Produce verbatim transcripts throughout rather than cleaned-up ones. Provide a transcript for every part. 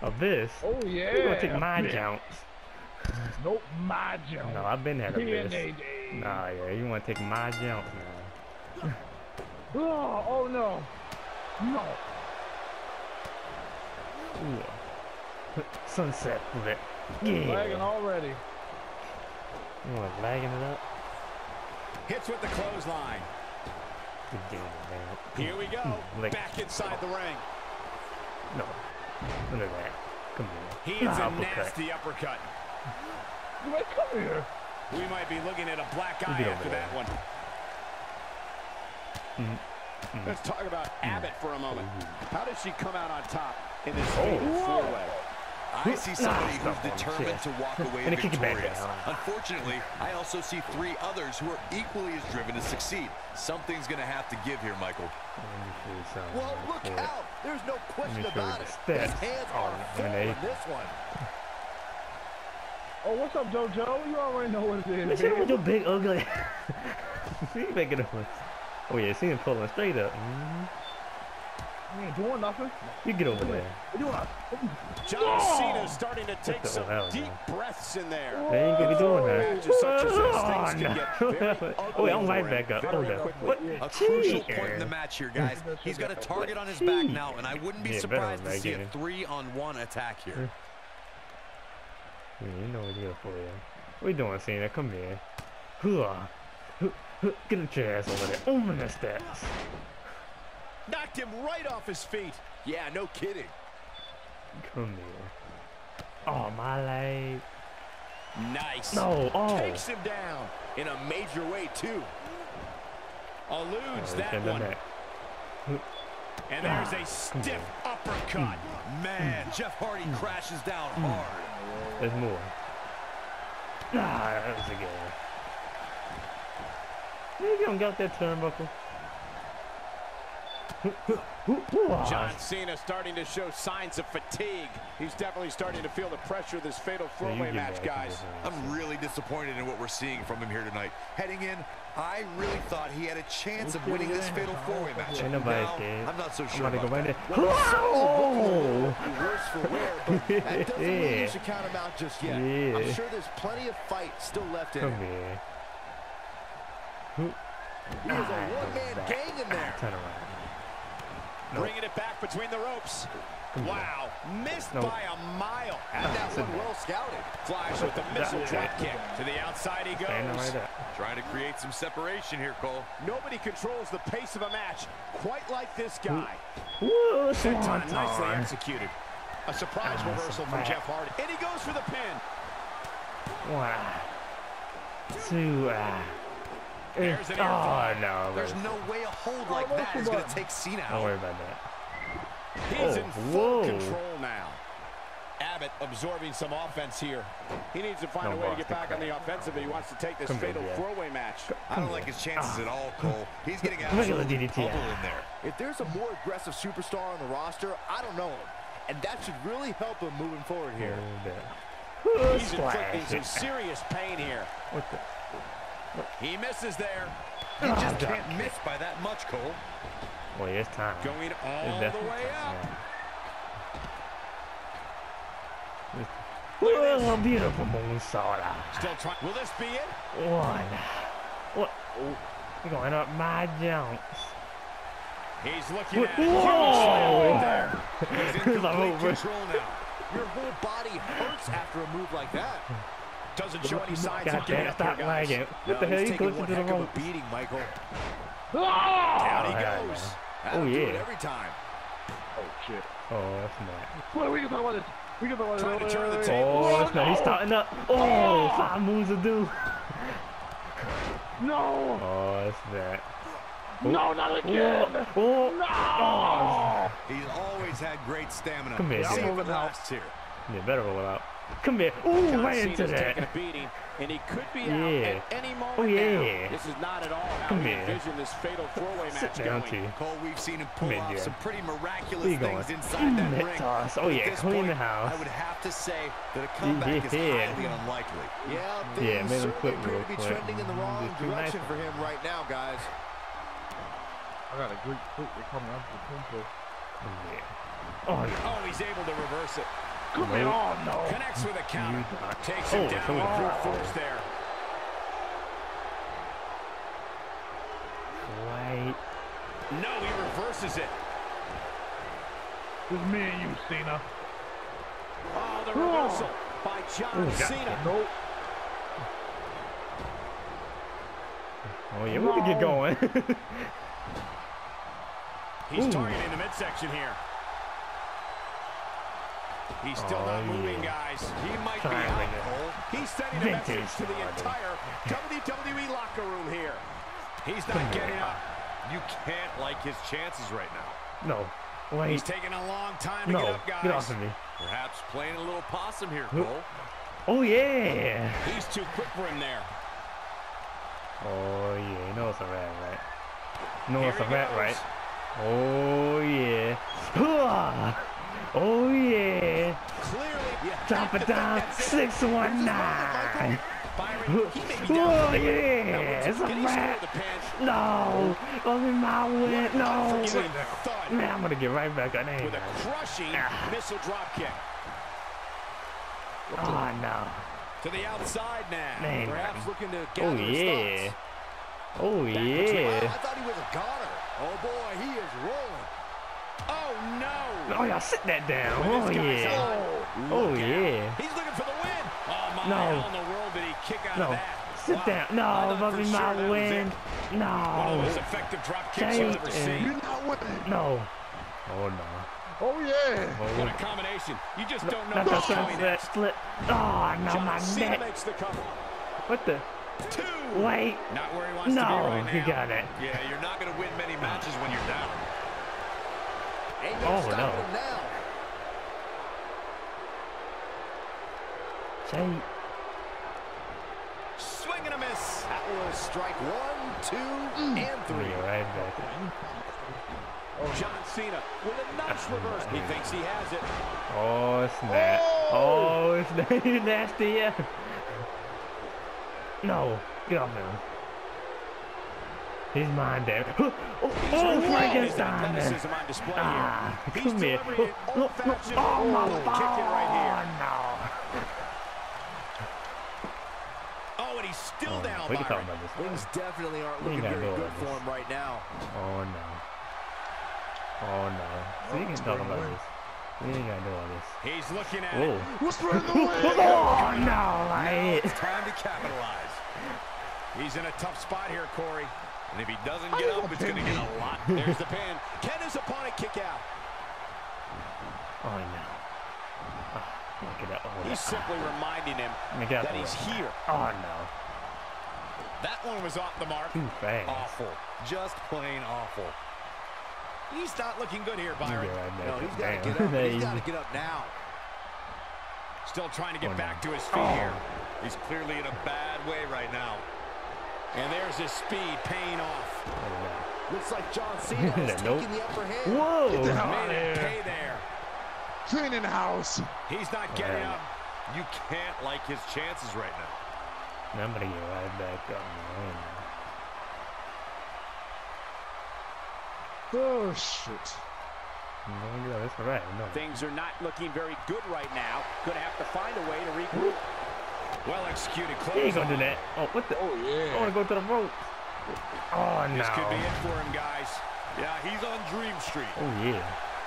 Of this? Oh yeah. You gonna take my jumps? Nope, my jump. No, I've been at a this. Day. Nah, yeah, you wanna take my jumps now? Oh, oh no, no. Ooh. Sunset flip. Yeah. Lagging already. You want lagging it up? Hits with the clothesline. Good game, man. Here we go. Lick. Back inside the ring. No. Look at that. Come here. He's a uppercut. nasty uppercut. You might come here. We might be looking at a black eye Get over after there. that one. Mm. Mm. Let's talk about Mm. Abbott for a moment. How does she come out on top in this Oh. fatal four-way? I see somebody Ah, who's determined to walk away And kick it back victorious. down. Unfortunately, I also see three others who are equally as driven to succeed. Something's going to have to give here, Michael. Let me see something Well, real look quick. out. There's no question Let me show you about the it. His stats. hands Oh, are full and they- in this one. Oh, what's up, JoJo? You already know what it is. What's wrong with your big ugly? See, making a one. Oh yeah, see him pulling straight up. Mm-hmm. We ain't doing nothing. You get over there. We're doing nothing. John Cena's starting to take the some hell, deep man? breaths in there. They ain't gonna be doing that. Matches such as this, Oh, things can get very no. ugly Oh, wait, I'm for right him back up. very Hold up. quickly. What? A crucial Cheater. point in the match here, guys. He's got a target on his Cheat. back now, and I wouldn't be Yeah, surprised better to see a Megan. three-on-one attack here. Yeah, you know what you're for you. What you doing, Cena? Come here. Hooah. Hoo- hoo- Get your ass over there. Over the steps. Knocked him right off his feet. Yeah, no kidding. Come here. Oh, my leg. Nice. No. Oh. Takes him down in a major way, too. Eludes Oh, that can't do one. that. And there's a stiff uppercut. Man, Jeff Hardy crashes down hard. There's more. Ah, that was a game. Maybe you don't got that turnbuckle. John Cena starting to show signs of fatigue. He's definitely starting to feel the pressure of this fatal four-way match, guys. I'm really disappointed in what we're seeing from him here tonight. Heading in, I really thought he had a chance of winning this fatal four-way match. Ain't nobody Now, scared. I'm not so I'm sure about to about go right that. there. Oh! Worse for wear, but that doesn't mean Yeah. you should count him out just yet. Yeah. I'm sure there's plenty of fight still left in Come him. here. He is a one-man Back. gang in there. Turn around. No. Bringing it back between the ropes. Come Wow, missed No. by a mile. And that sit one back. well scouted. Flash with the missile That's drop it. kick. To the outside he Standing goes. right there. Trying to create some separation here, Cole. Nobody controls the pace of a match quite like this guy. Whoa, Senton swanton. nicely executed. A surprise Ah, reversal from smack. Jeff Hardy. And he goes for the pin. One, two, ah. There's an Oh, air no. There's no way a hold like that is going to take Cena Don't out. worry about that. He's Oh, in full whoa. control now. Abbott absorbing some offense here. He needs to find No a way to boss get to back on crack. the offensive if he wants to take this Come here, fatal yeah. four-way match. I don't like his chances at all, Cole. He's getting Regular absolutely D D T. pummeled in there. If there's a more aggressive superstar on the roster, I don't know him. And that should really help him moving forward here. Oh, He's inflicting some splash. serious pain here. What the? He misses there. You Oh, just God. can't miss by that much, Cole. Boy, it's time. Going It's all the definitely way time, up. man. Oh, beautiful moonsault. Still trying. Will this be it? One. What? You're going up my jumps. He's looking What? at it. Huge Whoa! slam there. He's in Cause I'm complete over. control now. Your whole body hurts after a move like that. Doesn't show any signs God of giving damn, up stop here, guys. lagging. What No, the hell? he's You taking closer one to the heck of a rope. beating, Michael. Down he yeah, goes. man. That'll Oh, do it yeah. every time. Oh shit. Oh, that's not. What are we gonna talk about this? We can talk about Trying to this. turn the Wait, table. wait, wait. Oh, that's not. He's starting up. Oh, five moves to do. No! Oh, that's that. No, not again! Oh, No! He's always had great stamina. Come here, See dude. if it lasts here. you better roll it out. Come here. Ooh, John right into Cena's taking that. a beating, and he could be Yeah. out at any moment Oh, yeah. now. This is not at all how Come we here. envisioned this fatal four-way Sit match down, going. T. Cole, we've seen him pull Come in, off yeah. some pretty miraculous Where you things going? inside that Net ring. toss. Oh, But at yeah, this clean point, the house. I would have to say that a comeback is Yeah. highly unlikely. Yeah, Yeah, things made him certainly quit appear real to be quick. trending in the wrong Just too direction nice. for him right now, guys. I got a Greek foot. They're coming up to the temple. Yeah. Oh, no. Oh, he's able to reverse it. Come Nope. here. Oh, no. Connects with a counter. You got- Takes him Oh, down so with did brute I. force there. Wait. No, he reverses it. It's me and you, Cena. Oh, the reversal by John Ooh, got- Cena. Nope. Oh yeah, we can get going. He's Ooh. targeting the midsection here. He's still Oh, not moving, yeah. guys. He might be Trying out, to- Cole. He's sending a Vintage message to the Hardy. entire W W E locker room here. He's not getting up. You can't like his chances right now. No. Wait. He's taking a long time to No. get up, guys. Get off of me. Perhaps playing a little possum here, Huh. Cole. Oh yeah. He's too quick for him there. Oh yeah. You know it's a rat, right? You know Here it's a he rat, goes. right? Oh yeah. Hooah! Oh yeah. Clearly, you have Drop to it think down. that's it. Six one nine. Byron, he may be down Oh for the win. Now, yeah. It's a can he score rat. the pin? No. Only my win. No. Unforgiving thud Man, I'm gonna get right back on with that. a crushing Ah. missile drop kick. Oh no. To the outside now. Man. Perhaps looking to Oh gather his yeah. thoughts. Oh Wow, I yeah. thought he was a goner. Oh boy, he is rolling. Oh no! Oh yeah, sit that down. With Oh his guys yeah. on, Oh look out. yeah. He's looking for the win. Oh my! No. How in the world did he kick out No. of that? Sit Wow. down. I No, thought for Bobby, sure my that was win. it. One of the No. most effective drop kicks you'll ever Jake, see. You're not winning. No. Oh no. Oh, yeah. What a Oh. combination. You just don't know Not the what's coming sunset next. split. Oh no, John my Cena neck. makes the cover. What the? Two. Wait. Not where he wants to be No, right now. he got it. Yeah, you're not going to win many matches when you're down. Ain't no Oh, stopping no. him now. Jake. Swing and a miss. That was strike one, two, Mm. and Give three. me right back. John Cena with a nice reverse. He thinks he has it. Oh snap. Oh, it's nasty. Yeah. No. Get off him. He's mine, damn it. Oh, oh, oh His Frankenstein. athleticism on display Ah, here. He's come here. delivering an Oh, no, no. old-fashioned Oh, my kick ball. it right here. No. Oh, and he's still Oh, down, we can talk Byron. about this. Things definitely aren't We looking ain't very gotta good do for all him right now. Oh no. Oh no. So you can talk about this. We ain't gotta do all this. He's looking at Whoa. it. Whisper in the wind. Oh no, I hit. It's time to capitalize. He's in a tough spot here, Corey. And if he doesn't get up, it's going to get a lot. There's the pin. Can his opponent kick out? Oh no. Oh, look at that. Oh, He's that. simply reminding him Let me get out that the he's way. here. Oh no. That one was off the mark. Too fast. Awful. Just plain awful. He's not looking good here, You Byron. get right back. No, he's got to Damn. get up. That He's got to easy. get up now. Still trying to get Oh, no. back to his feet Oh. here. He's clearly in a bad way right now. And there's his speed paying off. Oh, Looks like John Cena is Nope. taking the upper hand. no. Whoa. Get the hell out of Made it here. pay there. Cleaning house. He's not getting Right. up. You can't like his chances right now. I'm gonna get right back up, man. Oh, shit. No, no, that's all right. No. Things are not looking very good right now. Gonna have to find a way to regroup. Well executed He close. ain't gonna do that. Oh, what the? Oh, I yeah. wanna go to the rope. Oh no. This could be it for him, guys. Yeah, he's on Dream Street. Oh yeah.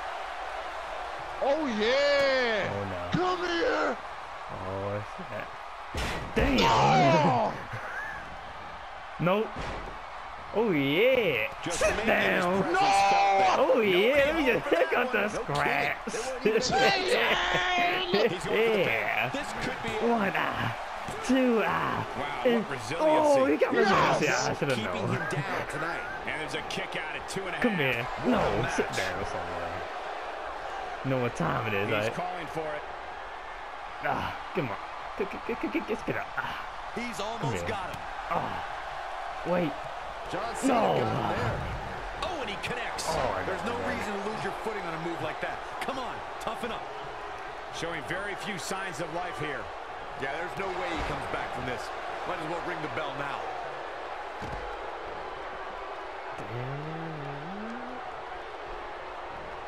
Oh, yeah. Oh no. Come here. Oh, what's that? Damn. Oh. Nope. Oh yeah. Just Sit making his down. presence felt there. Oh yeah. Let me Nobody just home for check that out the one. scraps. They weren't even Say it. He's going for the Yeah. pin. This could be it. One eye. Two eye. Wow, and- what resiliency. Oh, he got resiliency. Yes. I should have Keeping known. him down tonight. And there's a kick out at two and a half. Come here. No, What a sit match. down somewhere. You know what time it is, He's right? calling for it. Ah, come on. Get, get, get, get, get, get up. Ah, He's Come almost here. got him. oh. Wait. John Cena No. got him there. Oh, and he connects. Oh, There's no reason to lose your footing on a move like that. Come on, toughen up. Showing very few signs of life here. Yeah, there's no way he comes back from this. Might as well ring the bell now.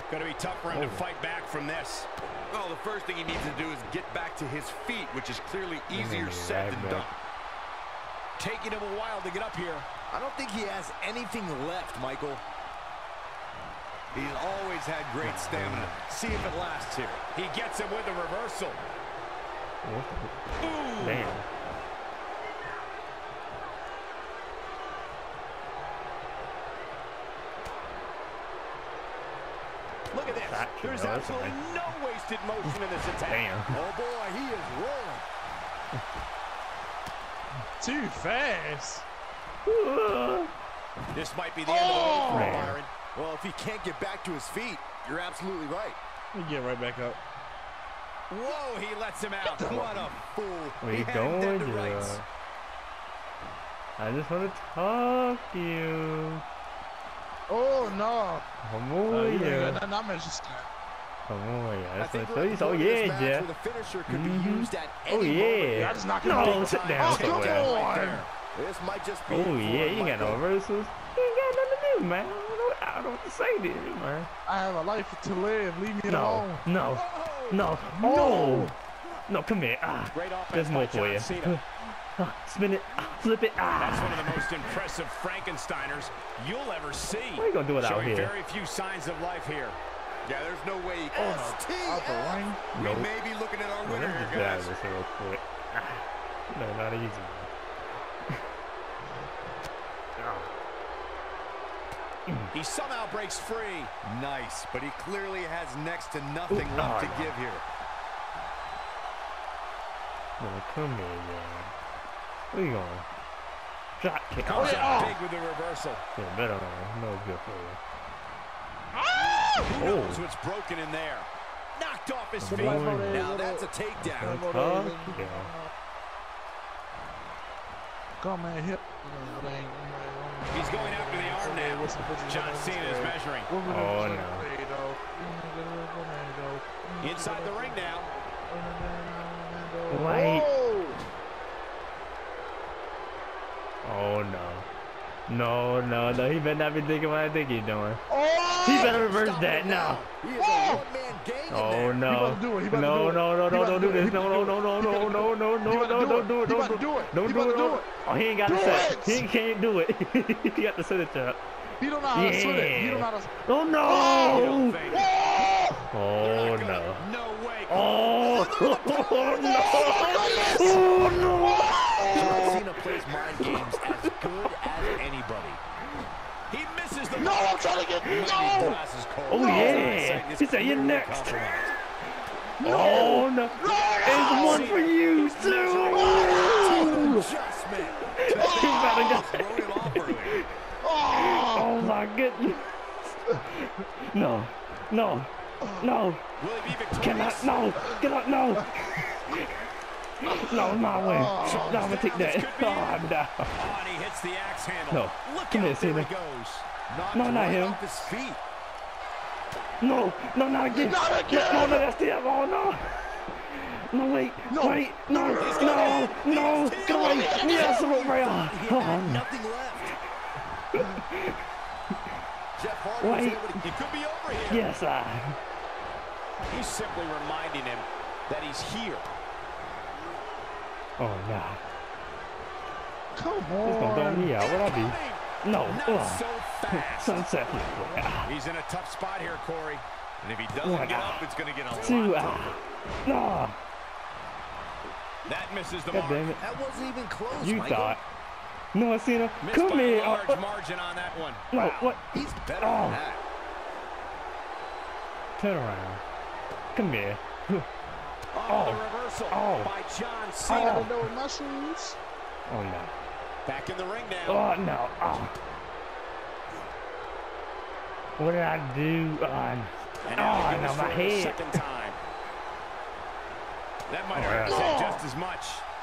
Going to be tough for him Oh. to fight back from this. Well, the first thing he needs to do is get back to his feet, which is clearly easier said than done. Taking him a while to get up here. I don't think he has anything left, Michael. He's always had great stamina. See if it lasts here. He gets him with a reversal. Ooh. Damn. Look at this. That, There's no, absolutely no wasted motion in this attack. Damn. Oh, boy, he is rolling. Too fast. This might be the end Oh. of the road for him, Man. Byron. Well, if he can't get back to his feet, you're absolutely right. You get right back up. Whoa, he lets him out. What a fool. Where He you had him dead going, to rights. Joe? I just want to talk to you. Oh, no. Come Oh, on, you ain't yeah. got nothing. I'm just... Come on, yeah. I That's think what we're I at tell the you. point Oh, of this yeah, match Jeff. where the finisher could Mhm. be used at Oh, any yeah. moment. I just knocked him No, out. sit down Oh, somewhere. come Right on. there. This might just be Oh, it for yeah. him, You ain't got no Michael. reversals. You ain't got nothing to do, man. I don't know, I don't know what to say to you, man. I have a life to live. Leave me No, alone. no, Oh. no, no. No, come here. Ah, Great offense there's more by for John you. Cena. Ah, spin it. Ah, flip it. That's one Ah. of the most impressive Frankensteiners you'll ever see. What are you gonna do it out Showing here? very few signs of life here. Yeah, there's no way he Oh, can. no. Out the ring. We Nope. may be looking at our Well, winner let me here, just get out guys. of this real quick. Ah. No, not easy, man. He somehow breaks free. Nice, but he clearly has next to nothing Ooh, left oh, to no. give here. No, come here, yeah. Where you going? Drop kick. Comes Oh, out yeah. big with the reversal. Yeah, better on. No good for you. Who Oh. knows what's broken in there? Knocked off his feet. Boy. Now that's a takedown. Huh? Yeah. Come on, hip. He's going after the arm now. John Cena is measuring. Oh, no. Inside the ring now. Wait. Oh, no. No, no, no. He better not be thinking what I think he's doing. Oh! He better reverse Stop that it now. He is a one-man gang in Oh, there. no. about to do it. He about to No, do it. no, no, He no, about don't to do do it. this. He No, about no, to no, do no, it. no, no, no, He no, about to no, do don't it. do it. He Don't about to do it. Don't He do about it. to do don't- it. Oh, he ain't got the Do set. it. He can't do it. He got the center trap. He don't know how to swing it. He Yeah. don't know how to... Oh, You no. don't think- Oh, no. No way. Oh, oh, no. Oh, no. John Cena plays mind games as good as anybody. He misses the No, I'm trying to get... No! Glasses cold. Oh, yeah. He said, you're next. Oh, no. There's one for you, too. Adjustment. You better go. Wrote him off early. Oh, my goodness. No. No. No. Will he be victorious? Cannot. No. Get up. No. No, my way. No, I'm going to take that. Oh, no. Oh, and he hits the axe handle. No. Look Come out, here, there Cena. he goes. Knocked No, not right him. off his feet. No. No, not again. Not again. No, no, that's the other. Oh, no. No, wait. No. Wait. No. No. No. Go away. Yes, I'm over here. He Oh, had no. nothing left. Jeff Hardy was Wait. able to It could be over here. Yes, I. He's simply reminding him that he's here. Oh, no. Come He's going to throw on. me out. What I be? No. Not Ugh. so fast. Sunset. He's in a tough spot here, Corey. And if he doesn't One get out. up, it's going to get a lot Two tougher. out. No. That misses the God mark. damn it. That wasn't even close, You Michael. thought. No, Cena. Missed Come by here. a Oh, large oh, margin on that one. no, what? He's better Oh. than that. Turn around. Come here. Oh, Oh. the reversal Oh. by John I Cena. gotta know my shoes. Oh, no. Back in the ring now. Oh, no. Oh. What did I do? Oh, And oh now he no, goes my for it a head. second time. That might Oh, hurt his yeah. head just as much.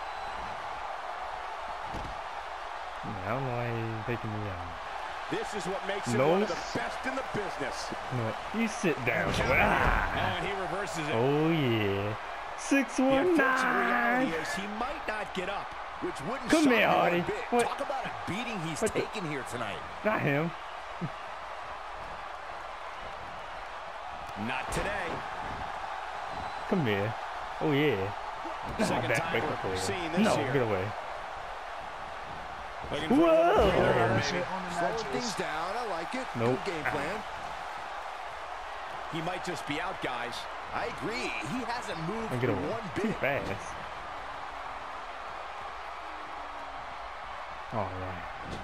I don't know why he's taking me out. This is what makes him No. one of the best in the business. No, you sit down. Oh, Ah. and he reverses it. Oh, yeah. six The one unfortunate nine. reality is he might not get up. Which wouldn't Come shock here, me one Hardy. bit. What? Talk about a beating he's What the- taken here tonight. Not him. Not today. Come here. Oh, yeah. Second Back, time back, we're back, seeing back. this No, year. get away. Looking for Whoa! a little breather here, maybe. Shit on the Slowing matches. things down. I like it. Nope. Good game plan. He might just be out, guys. I agree. He hasn't moved And get away. one Too bit. fast. Oh, yeah.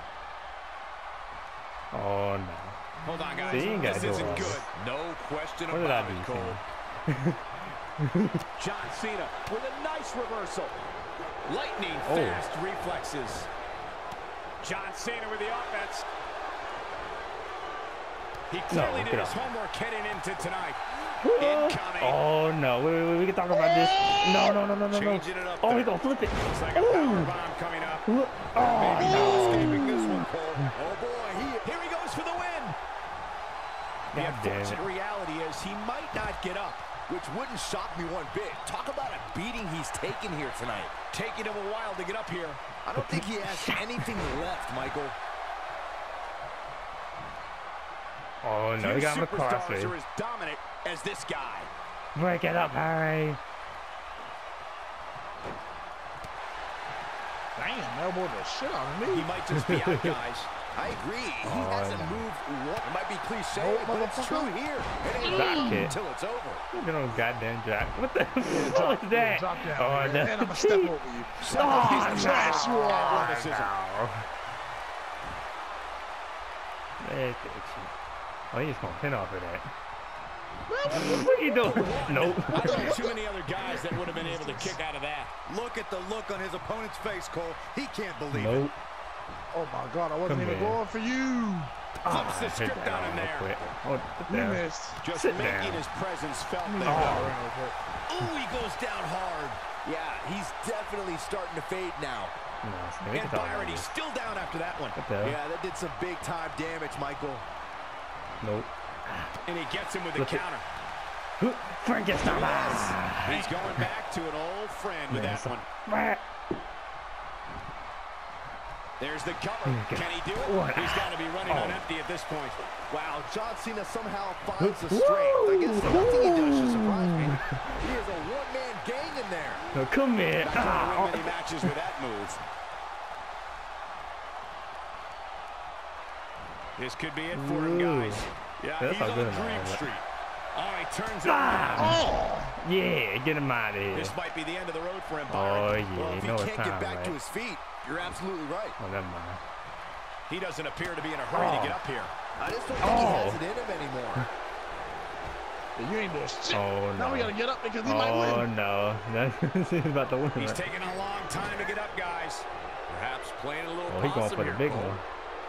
Oh, no. Hold on, guys. See, you ain't gotta this do isn't all good. this. No question What did I about do, it, Cole. John Cena with a nice reversal. Lightning Oh. fast reflexes. John Cena with the offense. He clearly No, did get his off. homework heading into tonight. Incoming. Oh, no. Wait, wait, wait. We can talk about this. No, no, no, no, no, no. Changing it up Oh, there. he's going to flip it. Looks like a Ooh. power bomb coming up. Look. Oh, Maybe no. escaping this one, Cole. Oh, boy. He, Here he goes for the win. The God damn unfortunate it. reality is he might not get up. which wouldn't shock me one bit. Talk about a beating he's taken here tonight. Taking him a while to get up here. I don't think he has anything left, Michael. Oh, no. He Few got him across superstars me. are as dominant as this guy. Break it up, Harry. Damn, elbowed the shit out of He me. might just be out, guys. I agree. He Oh, hasn't no. moved one. It might be cliche, Nope, but it's true motherfucker. here. It ain't Drop over kick. until it's over. Look at those goddamn jack. What the Yeah, what drop, was yeah, that? drop down, Oh, man. no. And I'm gonna step over you. Oh, Piece of trash you are. Athleticism. Look at you. Oh, he's gonna pin off of that. What are you doing? Nope. I don't know too many other guys that would have been able to kick out of that. Look at the look on his opponent's face, Cole. He can't believe it. Nope. Oh my God, I wasn't Come even here. going for you. Flips the hit script that on him real there. quick. Oh, what You the? missed. Just Sit making down. his presence felt Oh. there. Ooh, he goes down hard. Yeah, he's definitely starting to fade now. No, so we can And talk about Byron, he's this. still down after that one. What the hell? Yeah, that did some big-time damage, Michael. Nope. And he gets him with the Flip it. counter. Frankenstein. He's going back to an old friend with Man, that so- one. There's the cover. Okay. Can he do it? What? He's got to be running Oh. on empty at this point. Wow, John Cena somehow finds the Woo! strength. I guess nothing he does should surprise me. He is a one-man gang in there. No, come here. Not going to Ah, win many matches with that move. This could be it for him, Ooh. guys. Yeah, That's he's not on good enough, Dream but- Street. Oh, he turns it Ah. around. Oh, yeah, get him out of here. This might be the end of the road for him, Oh, Byron. yeah, Well, if you he know can't it's get time, back right? to his feet, you're absolutely right. Oh, never mind. He doesn't appear to be in a hurry Oh. to get up here. I just don't think Oh. he has it in him anymore. you ain't doing shit. Oh, Now we no. gotta get up because he might Oh, win. no. He's about to win. He's right? taking a long time to get up, guys. Perhaps playing a little Oh, he's going possum for the here, big Cole. one.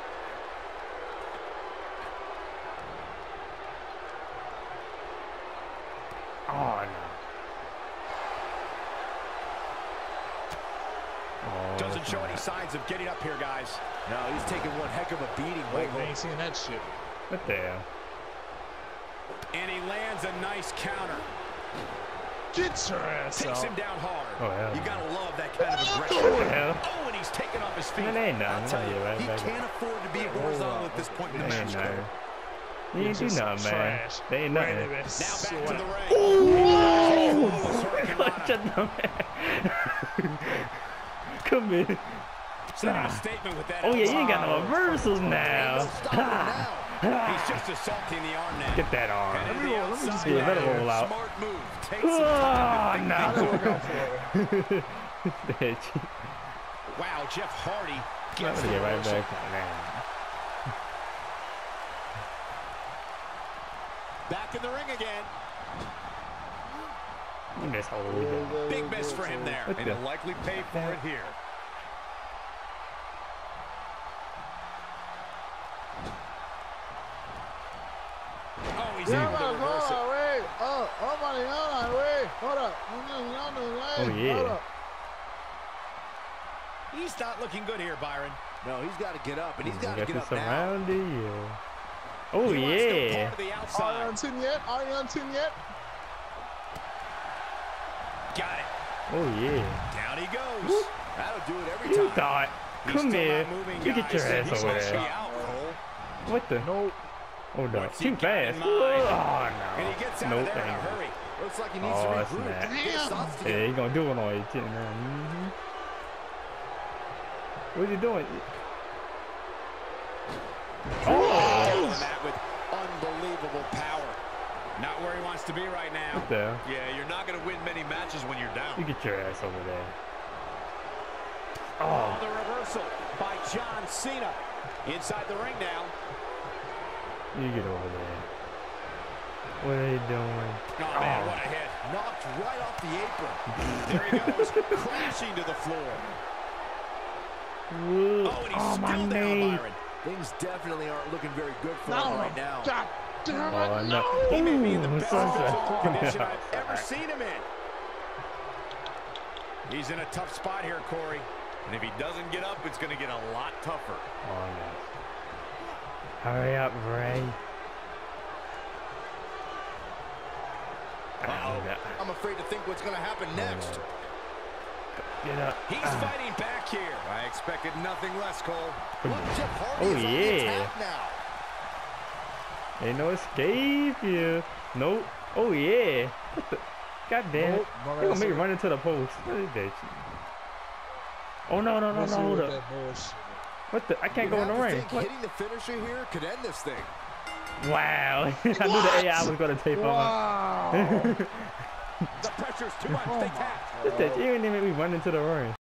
Oh, no. Oh, Doesn't that's show not any right. signs of getting up here, guys. No, he's taking one heck of a beating, Wait, Michael. they ain't seeing that shit. What the hell? And he lands a nice counter. Get your ass Takes out. him down hard. Oh, hell You no. gotta love that kind of aggression. What the hell? Oh, and he's taken off his feet. That ain't I'll nothing. tell you, Yeah, right he back can't afford to be horizontal at this point in the That ain't match, Cole. nothing. You ain't do Just nothing, man. trash. They ain't nothing. Randy, man. Now back to Sweat. the ring. Oh! Hurricanrana. Shut the man. Come here. Sending a statement with that. Oh, yeah, you ain't got no outside. reversals Ain't now. no stopping now. He's just assaulting the arm now. Get that arm. And Let me the roll, let me just outside Yeah, get let out it of roll out. Smart move. Take some Oh, time. no. I didn't look out for it. Bitch. Wow, Jeff Hardy I'm gets gonna the get right reversal. back. Man. Back in the ring again. You missed all the way. Big miss for him there. What And the? he'll likely pay for it here. Oh, he's Yeah, able to man, go reverse it. that way. Oh, oh, buddy, go that way. Hold up. Oh, yeah. Hold up. He's not looking good here, Byron. No, he's got to get up, and he's got to Got get you up now. surrounded you. Oh, He wants no yeah. part of the Are you outside. on team yet? Are you on team yet? Got it. Oh, yeah. Down he goes. That'll do it every You time. thought. He's Come still here. not moving, You get your guys. ass He's over supposed to be there. out, Cole. What the? Nope. Oh no, What's he too got fast. in Oh mind? no. And he gets out Nope, of there in a thank you. hurry. Looks like he needs Oh, to that's regroup. not. Get his thoughts together. Yeah, he gonna do it on you, too, man. Mm-hmm. What's he doing? Oh! That with unbelievable power. Not where he wants to be right now. What the hell? Yeah, you're not going to win many matches when you're down. You get your ass over there. Oh, Oh, the reversal by John Cena. Inside the ring now. you get over there. What are you doing? Oh, man, what a hit. Knocked right off the apron. There he goes, crashing to the floor. Whoa. Oh, and he's Oh, still my down, knee. Byron. Things definitely aren't looking very good for No, him right now. God damn Oh, it, no. no. He may be in the Ooh, best sunset. physical condition I've ever seen him in. He's in a tough spot here, Corey. And if he doesn't get up, it's going to get a lot tougher. Oh, no. Hurry up, Ray. Uh-oh. I'm afraid to think what's going to happen next. Get up. He's Ah. fighting back here. I expected nothing less, Cole. Look, Jeff Hardy Oh, is on the yeah. attack now. Ain't no escape here. Nope. Oh, yeah. What the? God damn it. Nope, no, They gonna that's make me it. run into the post. What is that shit? Oh, no, no, no, no, Let's see hold what up. that bullshit. What the? I can't You'd go in the have to ring. think What? hitting the finisher here could end this thing. Wow. I knew the A I was going to tape on. Wow. The pressure's too much. Oh They my tap. What's that? You didn't even make me run into the ring.